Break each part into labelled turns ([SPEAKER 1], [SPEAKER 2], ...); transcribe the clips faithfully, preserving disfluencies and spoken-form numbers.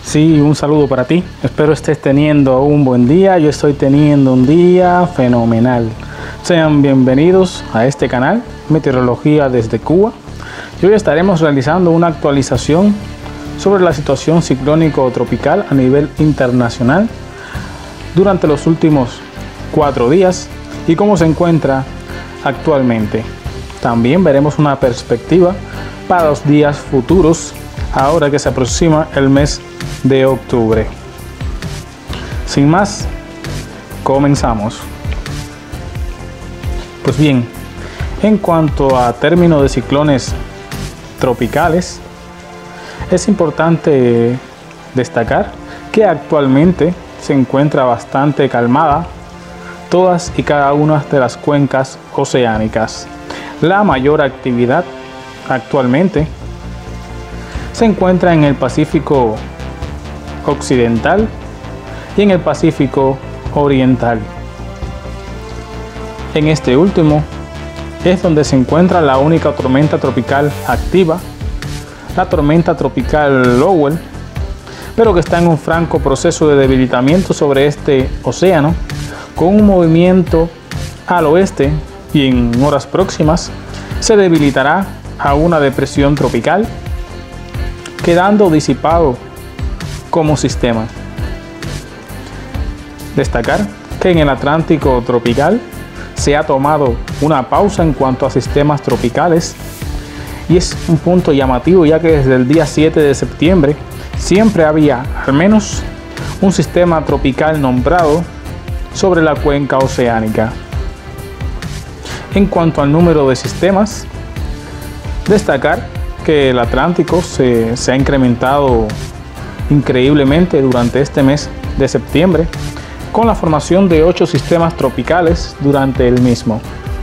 [SPEAKER 1] Sí, un saludo para ti. Espero estés teniendo un buen día. Yo estoy teniendo un día fenomenal. Sean bienvenidos a este canal, Meteorología desde Cuba. Y hoy estaremos realizando una actualización sobre la situación ciclónico-tropical a nivel internacional durante los últimos cuatro días y cómo se encuentra actualmente. También veremos una perspectiva para los días futuros, ahora que se aproxima el mes de octubre. Sin más, comenzamos. Pues bien, en cuanto a términos de ciclones tropicales, es importante destacar que actualmente se encuentra bastante calmada todas y cada una de las cuencas oceánicas. La mayor actividad actualmente se encuentra en el Pacífico Occidental y en el Pacífico Oriental. En este último es donde se encuentra la única tormenta tropical activa, la tormenta tropical Lowell, pero que está en un franco proceso de debilitamiento sobre este océano, con un movimiento al oeste, y en horas próximas se debilitará a una depresión tropical, quedando disipado como sistema. Destacar que en el Atlántico tropical se ha tomado una pausa en cuanto a sistemas tropicales, y es un punto llamativo, ya que desde el día siete de septiembre siempre había al menos un sistema tropical nombrado sobre la cuenca oceánica. En cuanto al número de sistemas, destacar que el Atlántico se, se ha incrementado increíblemente durante este mes de septiembre, con la formación de ocho sistemas tropicales durante el mismo.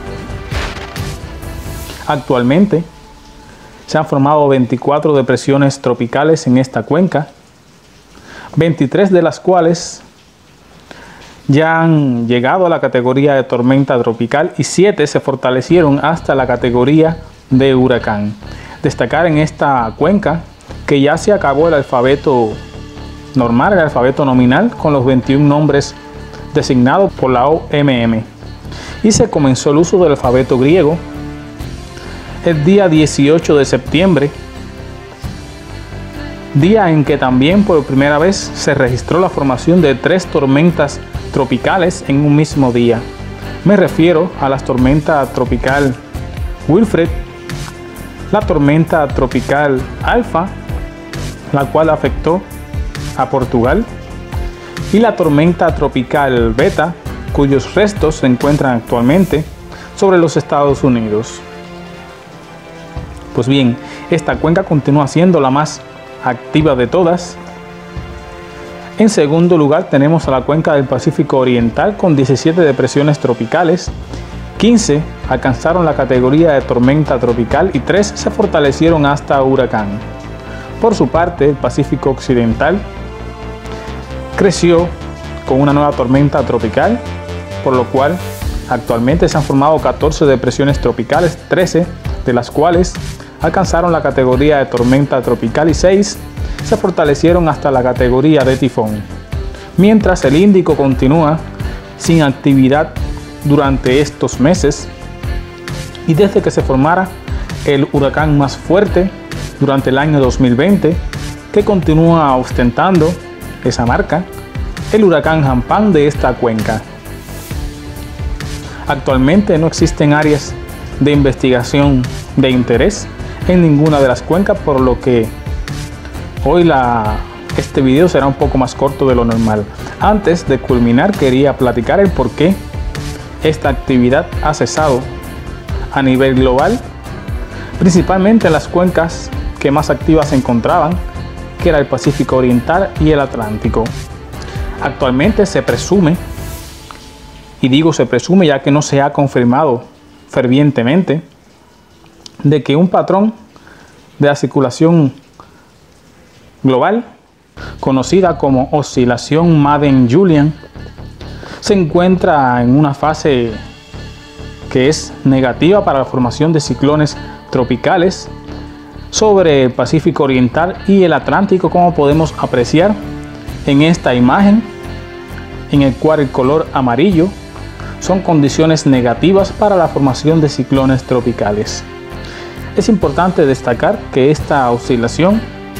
[SPEAKER 1] Actualmente se han formado veinticuatro depresiones tropicales en esta cuenca, veintitrés de las cuales ya han llegado a la categoría de tormenta tropical y siete se fortalecieron hasta la categoría de huracán. Destacar en esta cuenca que ya se acabó el alfabeto normal, el alfabeto nominal, con los veintiún nombres designados por la O M M, y se comenzó el uso del alfabeto griego el día dieciocho de septiembre, día en que también por primera vez se registró la formación de tres tormentas tropicales en un mismo día. Me refiero a la tormenta tropical Wilfred, la tormenta tropical Alfa, la cual afectó a Portugal, y la tormenta tropical Beta, cuyos restos se encuentran actualmente sobre los Estados Unidos. Pues bien, esta cuenca continúa siendo la más activa de todas. En segundo lugar tenemos a la cuenca del Pacífico Oriental con diecisiete depresiones tropicales, quince alcanzaron la categoría de tormenta tropical y tres se fortalecieron hasta huracán. Por su parte, el Pacífico Occidental creció con una nueva tormenta tropical, por lo cual actualmente se han formado catorce depresiones tropicales, trece de las cuales alcanzaron la categoría de tormenta tropical y seis se fortalecieron hasta la categoría de tifón, mientras el Índico continúa sin actividad durante estos meses, y desde que se formara el huracán más fuerte durante el año dos mil veinte, que continúa ostentando esa marca, el huracán Hampán de esta cuenca. Actualmente no existen áreas de investigación de interés en ninguna de las cuencas, por lo que hoy la, este video será un poco más corto de lo normal. Antes de culminar, quería platicar el por qué esta actividad ha cesado a nivel global, principalmente en las cuencas que más activas se encontraban, que era el Pacífico Oriental y el Atlántico. Actualmente se presume, y digo se presume ya que no se ha confirmado fervientemente, de que un patrón de la circulación global, conocida como oscilación Madden-Julian, se encuentra en una fase que es negativa para la formación de ciclones tropicales, sobre el Pacífico Oriental y el Atlántico, como podemos apreciar en esta imagen, en el cual el color amarillo son condiciones negativas para la formación de ciclones tropicales. Es importante destacar que esta oscilación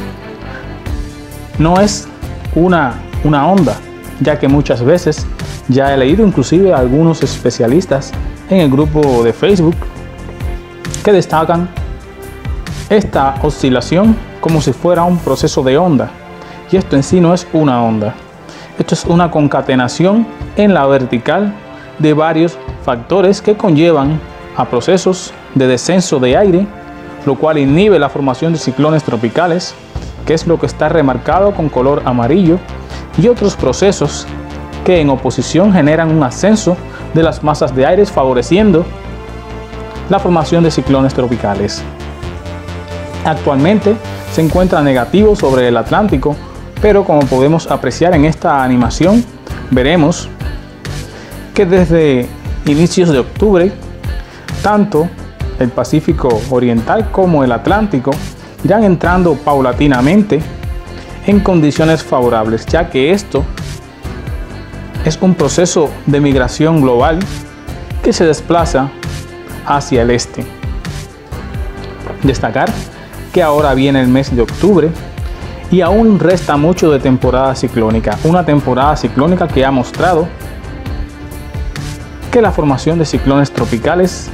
[SPEAKER 1] no es una, una onda, ya que muchas veces ya he leído inclusive a algunos especialistas en el grupo de Facebook que destacan esta oscilación como si fuera un proceso de onda, y esto en sí no es una onda. Esto es una concatenación en la vertical de varios factores que conllevan a procesos de descenso de aire, lo cual inhibe la formación de ciclones tropicales, que es lo que está remarcado con color amarillo, y otros procesos que en oposición generan un ascenso de las masas de aire, favoreciendo la formación de ciclones tropicales. Actualmente se encuentra negativo sobre el Atlántico, pero como podemos apreciar en esta animación, veremos que desde inicios de octubre, tanto el Pacífico Oriental como el Atlántico irán entrando paulatinamente en condiciones favorables, ya que esto es un proceso de migración global que se desplaza hacia el este. Destacar que ahora viene el mes de octubre y aún resta mucho de temporada ciclónica, una temporada ciclónica que ha mostrado que la formación de ciclones tropicales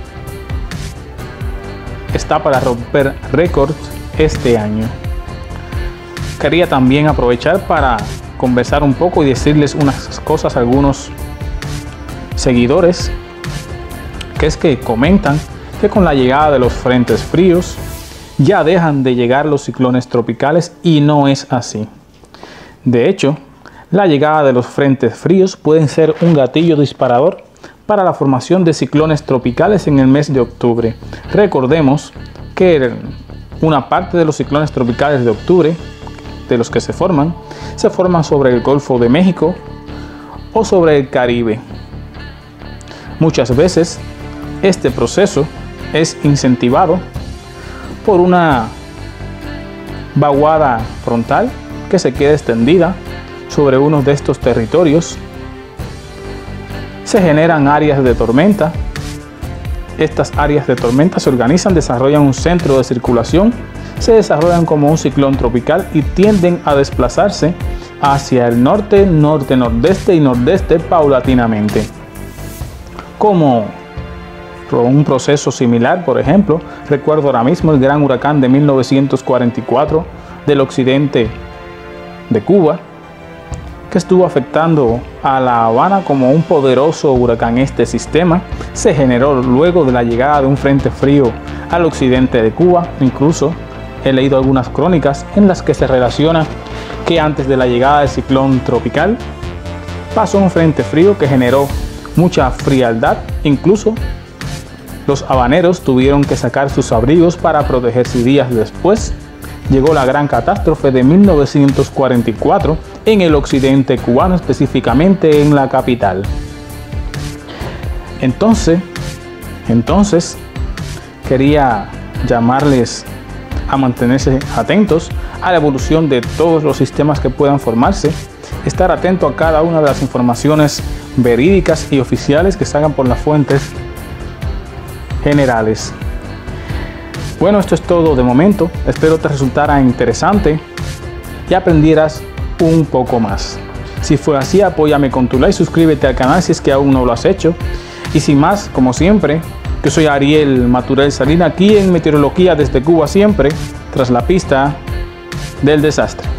[SPEAKER 1] está para romper récords este año. Quería también aprovechar para conversar un poco y decirles unas cosas a algunos seguidores, que es que comentan que con la llegada de los frentes fríos ya dejan de llegar los ciclones tropicales, y no es así. De hecho, la llegada de los frentes fríos pueden ser un gatillo disparador para la formación de ciclones tropicales en el mes de octubre. Recordemos que una parte de los ciclones tropicales de octubre, de los que se forman, se forman sobre el Golfo de México o sobre el Caribe. Muchas veces este proceso es incentivado por una vaguada frontal que se queda extendida sobre uno de estos territorios. Se generan áreas de tormenta. Estas áreas de tormenta se organizan, desarrollan un centro de circulación, se desarrollan como un ciclón tropical y tienden a desplazarse hacia el norte, norte, nordeste y nordeste paulatinamente. Como un proceso similar, por ejemplo, recuerdo ahora mismo el gran huracán de mil novecientos cuarenta y cuatro del occidente de Cuba, que estuvo afectando a La Habana como un poderoso huracán. Este sistema se generó luego de la llegada de un frente frío al occidente de Cuba. Incluso he leído algunas crónicas en las que se relaciona que antes de la llegada del ciclón tropical pasó un frente frío que generó mucha frialdad. Incluso los habaneros tuvieron que sacar sus abrigos para protegerse. Días después llegó la gran catástrofe de mil novecientos cuarenta y cuatro en el occidente cubano, específicamente en la capital. Entonces, entonces quería llamarles a mantenerse atentos a la evolución de todos los sistemas que puedan formarse, estar atento a cada una de las informaciones verídicas y oficiales que salgan por las fuentes generales. Bueno, esto es todo de momento. Espero te resultara interesante y aprendieras un poco más. Si fue así, apóyame con tu like, suscríbete al canal si es que aún no lo has hecho. Y sin más, como siempre, yo soy Ariel Maturel Salina, aquí en Meteorología desde Cuba, siempre tras la pista del desastre.